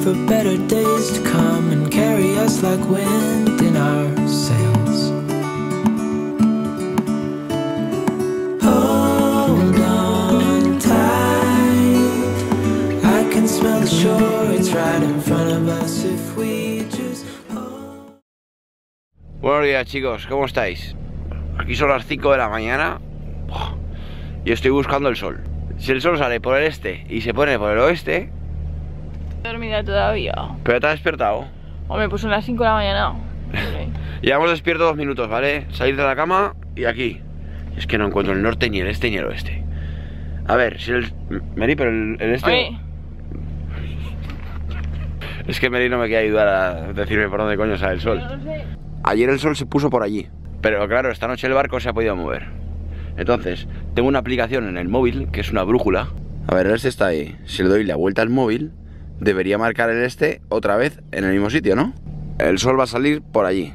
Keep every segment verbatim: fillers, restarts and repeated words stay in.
for better days to come and carry us like wind in our sails. Hold on tight, I can smell the shore, it's right in front of us if we just hold. Buenos días, chicos, ¿cómo estáis? Aquí son las cinco de la mañana y estoy buscando el sol. Si el sol sale por el este y se pone por el oeste... Dormida todavía. ¿Pero te has despertado? Hombre, pues son las cinco de la mañana. Llevamos despierto dos minutos, ¿vale? Salir de la cama y aquí. Es que no encuentro el norte, ni el este, ni el oeste. A ver, si el... Mary, pero el, el este... Oye. Es que Mary no me quiere ayudar a decirme por dónde coño sale el sol. No lo sé. Ayer el sol se puso por allí, pero claro, esta noche el barco se ha podido mover. Entonces, tengo una aplicación en el móvil, que es una brújula. A ver, el este está ahí. Si le doy la vuelta al móvil, debería marcar el este otra vez en el mismo sitio, ¿no? El sol va a salir por allí.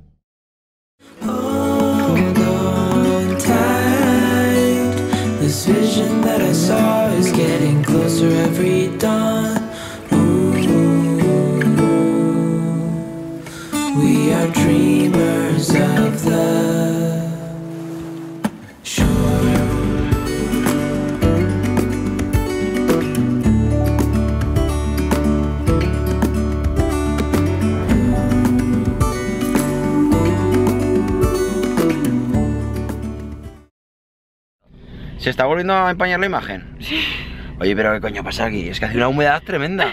Hold on tight, this vision that I saw is getting closer every dawn. Ooh, we are dreamers of the shore. ¿Se está volviendo a empañar la imagen? Sí. Oye, pero ¿qué coño pasa aquí? Es que hace una humedad tremenda.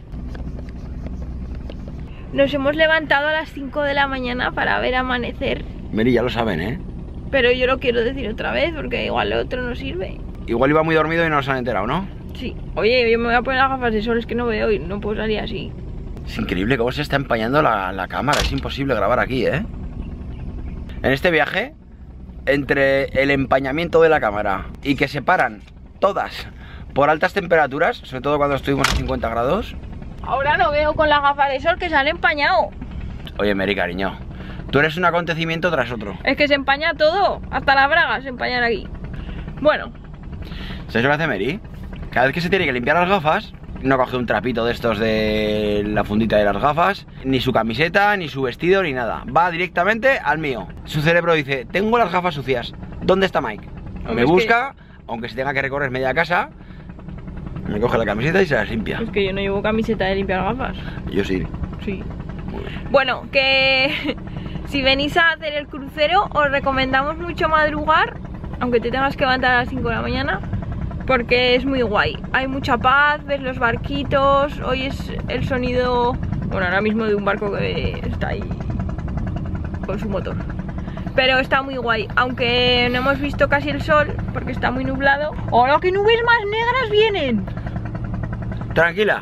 Nos hemos levantado a las cinco de la mañana para ver amanecer. Mary, ya lo saben, ¿eh? Pero yo lo quiero decir otra vez porque igual lo otro no sirve. Igual iba muy dormido y no se han enterado, ¿no? Sí. Oye, yo me voy a poner las gafas de sol, es que no veo y no puedo salir así. Es increíble cómo se está empañando la, la cámara. Es imposible grabar aquí, ¿eh? En este viaje, entre el empañamiento de la cámara y que se paran todas por altas temperaturas, sobre todo cuando estuvimos a cincuenta grados. Ahora no veo con las gafas de sol que se han empañado. Oye, Mary, cariño, tú eres un acontecimiento tras otro. Es que se empaña todo, hasta las bragas se empañan aquí. Bueno. ¿Sabes lo que hace Mary? Cada vez que se tiene que limpiar las gafas, no coge un trapito de estos de la fundita de las gafas, ni su camiseta, ni su vestido, ni nada. Va directamente al mío. Su cerebro dice, tengo las gafas sucias, ¿dónde está Mike? Hombre, me es busca, que... aunque se tenga que recorrer media casa, me coge la camiseta y se las limpia. Es que yo no llevo camiseta de limpiar gafas. Yo sí. Sí. Muy bien. Bueno, que si venís a hacer el crucero os recomendamos mucho madrugar, aunque te tengas que levantar a las cinco de la mañana, porque es muy guay. Hay mucha paz, ves los barquitos, oyes el sonido, bueno, ahora mismo de un barco que está ahí con su motor. Pero está muy guay, aunque no hemos visto casi el sol porque está muy nublado. ¡Hola, qué nubes más negras vienen! Tranquila.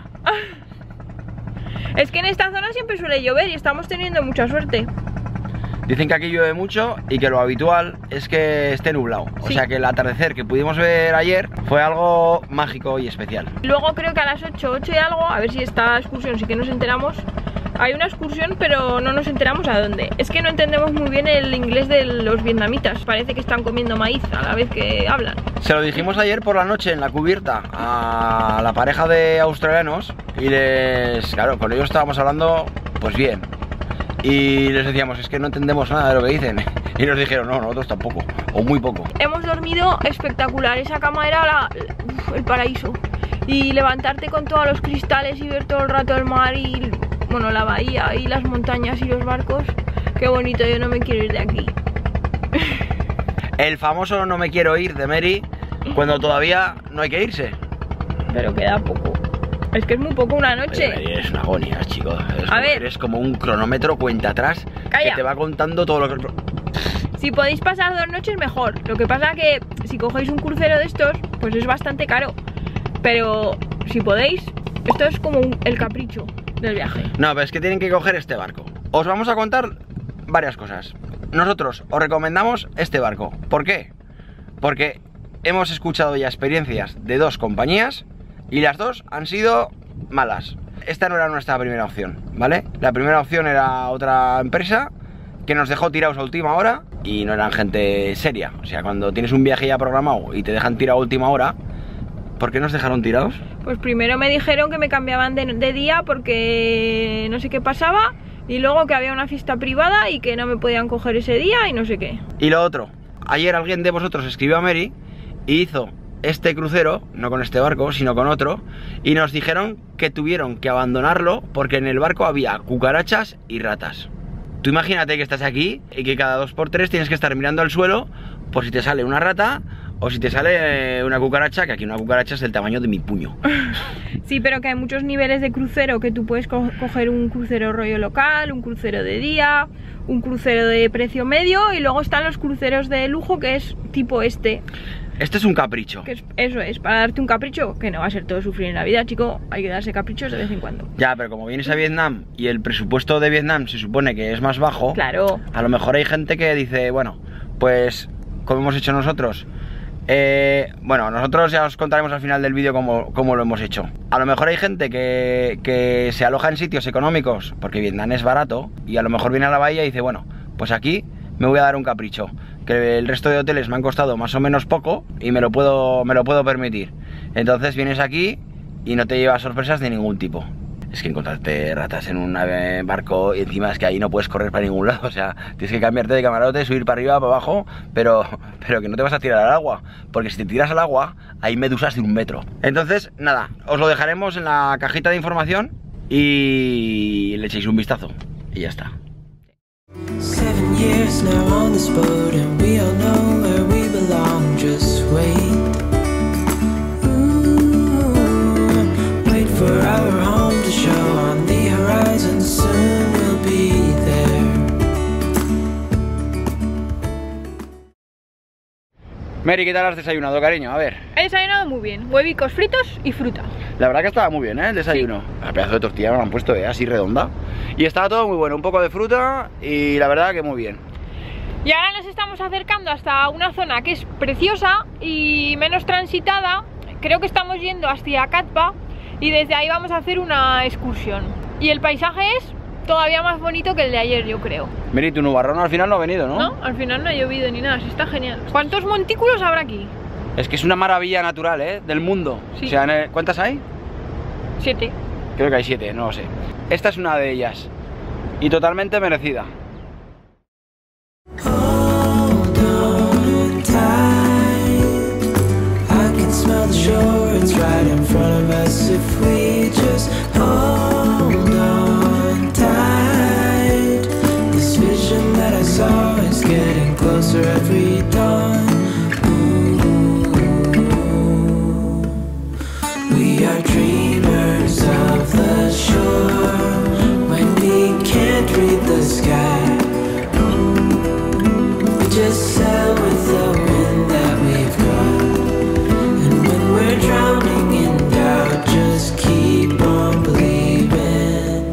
Es que en esta zona siempre suele llover y estamos teniendo mucha suerte. Dicen que aquí llueve mucho y que lo habitual es que esté nublado. O Sí. sea que el atardecer que pudimos ver ayer fue algo mágico y especial. Luego creo que a las ocho, ocho y algo, a ver si esta excursión sí que nos enteramos. Hay una excursión pero no nos enteramos a dónde. Es que no entendemos muy bien el inglés de los vietnamitas. Parece que están comiendo maíz a la vez que hablan. Se lo dijimos ayer por la noche en la cubierta a la pareja de australianos y les... Claro, con ellos estábamos hablando pues bien. Y les decíamos, es que no entendemos nada de lo que dicen. Y nos dijeron, no, nosotros tampoco, o muy poco. Hemos dormido espectacular, esa cama era la, uf, el paraíso. Y levantarte con todos los cristales y ver todo el rato el mar y, bueno, la bahía y las montañas y los barcos. Qué bonito, yo no me quiero ir de aquí. El famoso no me quiero ir de Mary cuando todavía no hay que irse. Pero queda poco. Es que es muy poco una noche. Oye, Mary, eres una agonía, chico. Eres, A como, ver. eres como un cronómetro cuenta atrás Calla. que te va contando todo lo que... Si podéis pasar dos noches mejor. Lo que pasa que si cogéis un crucero de estos, pues es bastante caro. Pero si podéis, esto es como un, el capricho del viaje. No, pero es que tienen que coger este barco. Os vamos a contar varias cosas. Nosotros os recomendamos este barco. ¿Por qué? Porque hemos escuchado ya experiencias de dos compañías y las dos han sido malas. Esta no era nuestra primera opción, ¿vale? La primera opción era otra empresa que nos dejó tirados a última hora y no eran gente seria. O sea, cuando tienes un viaje ya programado y te dejan tirado a última hora, ¿Por qué nos dejaron tirados? Pues primero me dijeron que me cambiaban de, de día porque no sé qué pasaba, y luego que había una fiesta privada y que no me podían coger ese día y no sé qué. Y lo otro, ayer alguien de vosotros escribió a Mary y hizo este crucero, no con este barco, sino con otro, y nos dijeron que tuvieron que abandonarlo porque en el barco había cucarachas y ratas. Tú imagínate que estás aquí y que cada dos por tres tienes que estar mirando al suelo por si te sale una rata o si te sale una cucaracha, que aquí una cucaracha es del tamaño de mi puño. Sí, pero que hay muchos niveles de crucero, que tú puedes co coger un crucero rollo local, un crucero de día, un crucero de precio medio, y luego están los cruceros de lujo, que es tipo este. Este es un capricho. Que es, eso es, para darte un capricho, que no va a ser todo sufrir en la vida, chico, hay que darse caprichos de vez en cuando. Ya, pero como vienes a Vietnam y el presupuesto de Vietnam se supone que es más bajo, claro, a lo mejor hay gente que dice, bueno, pues como hemos hecho nosotros, eh, bueno, nosotros ya os contaremos al final del vídeo cómo, cómo lo hemos hecho. A lo mejor hay gente que, que se aloja en sitios económicos porque Vietnam es barato, y a lo mejor viene a la bahía y dice, bueno, pues aquí me voy a dar un capricho, que el resto de hoteles me han costado más o menos poco y me lo puedo, me lo puedo permitir. Entonces vienes aquí y no te llevas sorpresas de ningún tipo. Es que encontrarte ratas en un barco, y encima es que ahí no puedes correr para ningún lado, o sea, tienes que cambiarte de camarote, subir para arriba, para abajo, pero, pero que no te vas a tirar al agua, porque si te tiras al agua hay medusas de un metro. Entonces, nada, os lo dejaremos en la cajita de información y le echéis un vistazo y ya está. Seven years now on this boat, and we all know where we belong. Just wait, Ooh, wait for our home to show on the horizon. Soon we'll be there. Mary, ¿qué tal has desayunado, cariño? A ver. he desayunado muy bien, huevicos fritos y fruta. La verdad que estaba muy bien, ¿eh? El desayuno. Sí. El pedazo de tortilla me lo han puesto, ¿eh? Así redonda. Y estaba todo muy bueno, un poco de fruta y la verdad que muy bien. Y ahora nos estamos acercando hasta una zona que es preciosa y menos transitada. Creo que estamos yendo hacia Cat Va y desde ahí vamos a hacer una excursión. Y el paisaje es todavía más bonito que el de ayer, yo creo. Mira, y tu nubarrón al final no ha venido, ¿no? No, al final no ha llovido ni nada, sí, está genial. ¿Cuántos montículos habrá aquí? Es que es una maravilla natural, ¿eh? Del mundo. Sí. O sea, ¿cuántas hay? Siete. Creo que hay siete, no lo sé. Esta es una de ellas. Y totalmente merecida. Hold on tight. I can smell the shore, it's right in front of us. If we just hold on tight. This vision that I saw is getting closer every dawn. We are dreamers of the shore when we can't read the sky. We just sail with the wind that we've got. And when we're drowning in doubt, just keep on believing.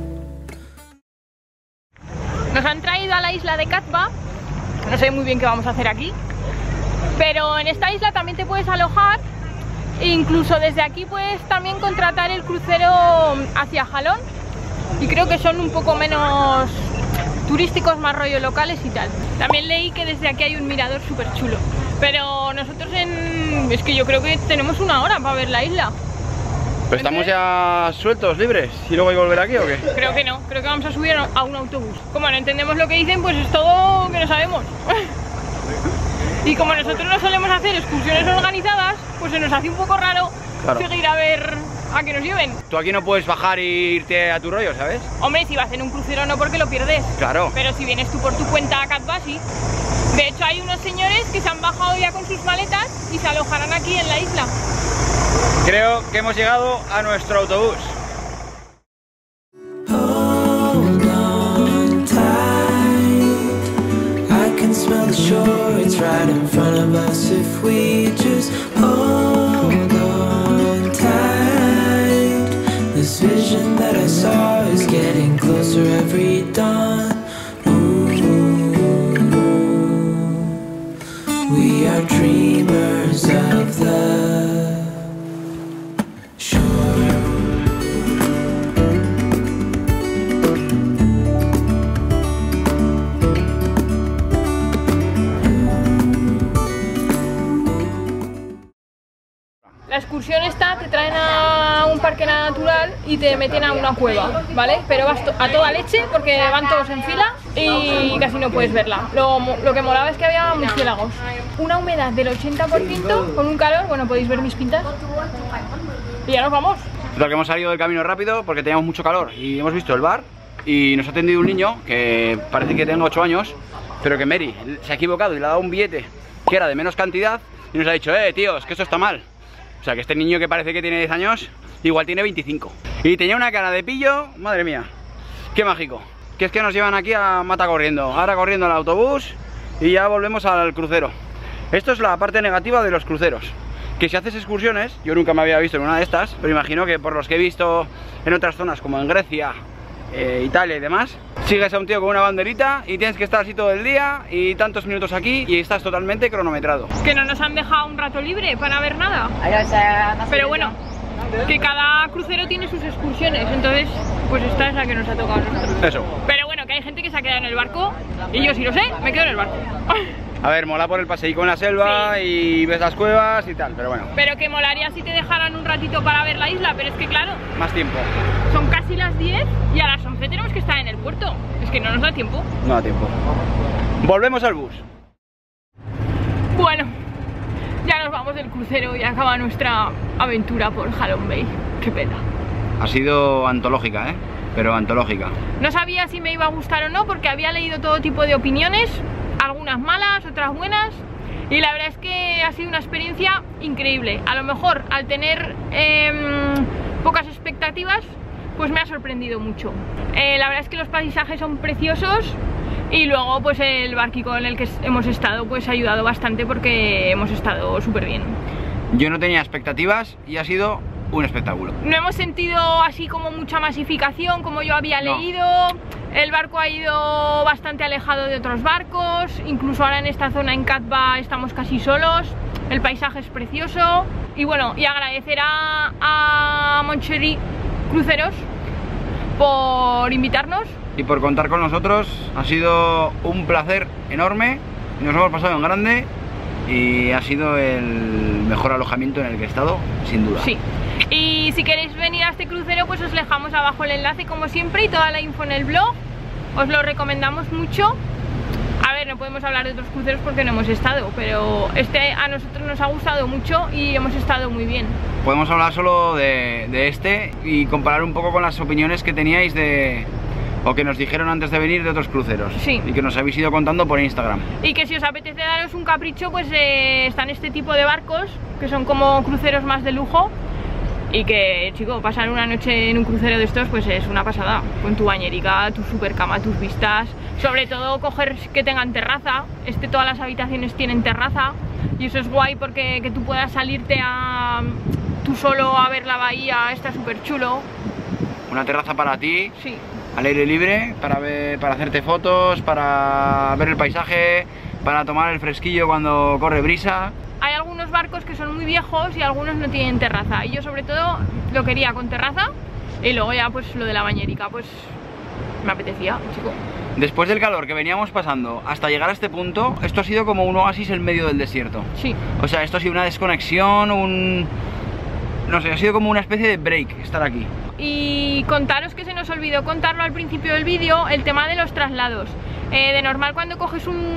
Nos han traído a la isla de Cat Va. No sé muy bien qué vamos a hacer aquí, pero en esta isla también te puedes alojar. Incluso desde aquí puedes también contratar el crucero hacia Jalón, y creo que son un poco menos turísticos, más rollo locales y tal. También leí que desde aquí hay un mirador súper chulo, pero nosotros en... es que yo creo que tenemos una hora para ver la isla. ¿Pero estamos ya sueltos, libres? ¿Y luego hay que volver aquí o qué? Creo que no, creo que vamos a subir a un autobús. Como no entendemos lo que dicen, pues es todo que no sabemos. Y como nosotros no solemos hacer excursiones organizadas, pues se nos hace un poco raro, claro, seguir a ver a que nos lleven. Tú aquí no puedes bajar e irte a tu rollo, ¿sabes? Hombre, si vas en un crucero no, porque lo pierdes. Claro. Pero si vienes tú por tu cuenta a Cat Va, sí. De hecho hay unos señores que se han bajado ya con sus maletas y se alojarán aquí en la isla. Creo que hemos llegado a nuestro autobús. Smell the shore, it's right in front of us. If we just hold on tight. This vision that I saw is getting closer every dawn. Ooh, we are dreamers of the shore. parque natural y te meten a una cueva, ¿vale? Pero vas a toda leche porque van todos en fila y casi no puedes verla. Lo, lo que molaba es que había murciélagos. Una humedad del ochenta por ciento con un calor, bueno, podéis ver mis pintas. Y ya nos vamos. Total, que hemos salido del camino rápido porque teníamos mucho calor y hemos visto el bar y nos ha atendido un niño que parece que tenga ocho años, pero que Mary se ha equivocado y le ha dado un billete que era de menos cantidad y nos ha dicho, eh, tíos, que esto está mal. O sea, que este niño que parece que tiene diez años, igual tiene veinticinco. Y tenía una cara de pillo, madre mía, qué mágico. Que es que nos llevan aquí a mata corriendo, ahora corriendo al autobús y ya volvemos al crucero. Esto es la parte negativa de los cruceros. Que si haces excursiones, yo nunca me había visto en una de estas, pero imagino que por los que he visto en otras zonas como en Grecia, eh, Italia y demás, sigues a un tío con una banderita y tienes que estar así todo el día y tantos minutos aquí y estás totalmente cronometrado. Que no nos han dejado un rato libre para ver nada. Pero bueno, que cada crucero tiene sus excursiones, entonces pues esta es la que nos ha tocado a nosotros. Eso. Pero bueno, que hay gente que se ha quedado en el barco y yo sí lo sé, me quedo en el barco. A ver, mola por el paseíco en la selva, sí, y ves las cuevas y tal, pero bueno. Pero que molaría si te dejaran un ratito para ver la isla, pero es que claro, más tiempo. Son casi las diez y a las once tenemos que estar en el puerto. Es que no nos da tiempo. No da tiempo. Volvemos al bus. Bueno, ya nos vamos del crucero y acaba nuestra aventura por Halong Bay. Qué pena. Ha sido antológica, ¿eh? Pero antológica. No sabía si me iba a gustar o no porque había leído todo tipo de opiniones, algunas malas, otras buenas, y la verdad es que ha sido una experiencia increíble. A lo mejor al tener eh, pocas expectativas, pues me ha sorprendido mucho. Eh, la verdad es que los paisajes son preciosos y luego pues el barquito en el que hemos estado pues ha ayudado bastante porque hemos estado súper bien. Yo no tenía expectativas y ha sido un espectáculo. No hemos sentido así como mucha masificación como yo había no. leído. El barco ha ido bastante alejado de otros barcos, incluso ahora en esta zona en Katba estamos casi solos. El paisaje es precioso y bueno, y agradecer a, a Moncherry Cruceros por invitarnos y por contar con nosotros. Ha sido un placer enorme, nos hemos pasado en grande y ha sido el mejor alojamiento en el que he estado, sin duda. Sí. Y si queréis venir a este crucero, pues os dejamos abajo el enlace como siempre y toda la info en el blog. Os lo recomendamos mucho. A ver, no podemos hablar de otros cruceros porque no hemos estado, pero este a nosotros nos ha gustado mucho y hemos estado muy bien. Podemos hablar solo de, de este y comparar un poco con las opiniones que teníais de... o que nos dijeron antes de venir de otros cruceros. Sí. Y que nos habéis ido contando por Instagram. Y que si os apetece daros un capricho, pues eh, están este tipo de barcos, que son como cruceros más de lujo. Y que, chico, pasar una noche en un crucero de estos, pues es una pasada. Con tu bañerica, tu super cama, tus vistas. Sobre todo coger que tengan terraza. Este, todas las habitaciones tienen terraza. Y eso es guay porque que tú puedas salirte a tú solo a ver la bahía, está súper chulo. Una terraza para ti. Sí. Al aire libre, para ver, para hacerte fotos, para ver el paisaje, para tomar el fresquillo cuando corre brisa. Hay algunos barcos que son muy viejos y algunos no tienen terraza. Y yo sobre todo lo quería con terraza y luego ya pues lo de la bañerica, pues me apetecía, chico. Después del calor que veníamos pasando hasta llegar a este punto, esto ha sido como un oasis en medio del desierto. Sí. O sea, esto ha sido una desconexión, un... no sé, ha sido como una especie de break estar aquí. Y contaros que se nos olvidó contarlo al principio del vídeo, el tema de los traslados. Eh, de normal cuando coges un,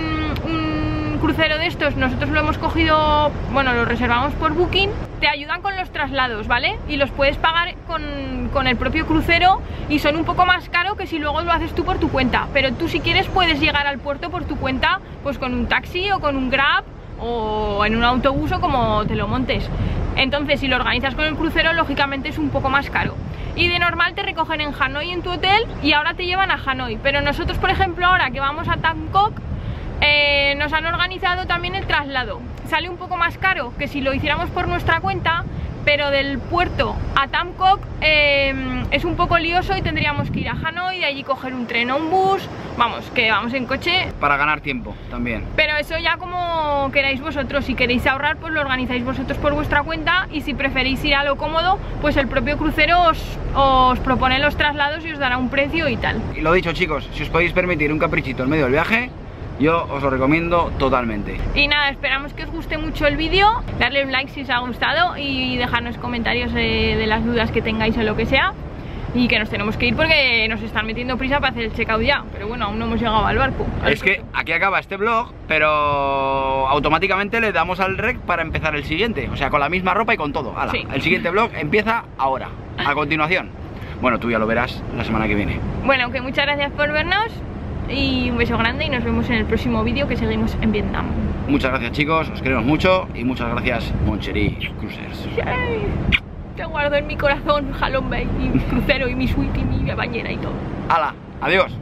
un crucero de estos, nosotros lo hemos cogido, bueno, lo reservamos por Booking, te ayudan con los traslados, ¿vale? Y los puedes pagar con, con el propio crucero y son un poco más caro que si luego lo haces tú por tu cuenta. Pero tú si quieres puedes llegar al puerto por tu cuenta, pues con un taxi o con un Grab o en un autobús o como te lo montes. Entonces si lo organizas con el crucero, lógicamente es un poco más caro. Y de normal te recogen en Hanoi en tu hotel y ahora te llevan a Hanoi. Pero nosotros, por ejemplo, ahora que vamos a Bangkok, eh, nos han organizado también el traslado. Sale un poco más caro que si lo hiciéramos por nuestra cuenta, pero del puerto a Bangkok eh, es un poco lioso y tendríamos que ir a Hanoi, de allí coger un tren o un bus. Vamos, que vamos en coche. Para ganar tiempo también. Pero eso ya como queráis vosotros. Si queréis ahorrar, pues lo organizáis vosotros por vuestra cuenta. Y si preferís ir a lo cómodo, pues el propio crucero os, os propone los traslados y os dará un precio y tal. Y lo dicho, chicos, si os podéis permitir un caprichito en medio del viaje, Yo os lo recomiendo totalmente. Y nada, esperamos que os guste mucho el vídeo, darle un like si os ha gustado y dejarnos comentarios de, de las dudas que tengáis o lo que sea. Y que nos tenemos que ir porque nos están metiendo prisa para hacer el checkout ya. Pero bueno, aún no hemos llegado al barco. Es que aquí acaba este vlog, pero automáticamente le damos al rec para empezar el siguiente. O sea, con la misma ropa y con todo. Hala, Sí. El siguiente vlog empieza ahora, a continuación. Bueno, tú ya lo verás la semana que viene. Bueno, que muchas gracias por vernos y un beso grande y nos vemos en el próximo vídeo que seguimos en Vietnam. Muchas gracias, chicos, os queremos mucho y muchas gracias, Moncherí Cruisers. Yay. Te guardo en mi corazón, Halong Bay, mi crucero y mi suite y mi bañera y todo. ¡Hala! ¡Adiós!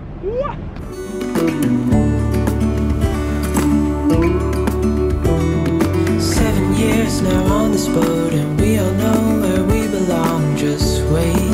Seven years now on this boat, and we all know where we belong. Just wait.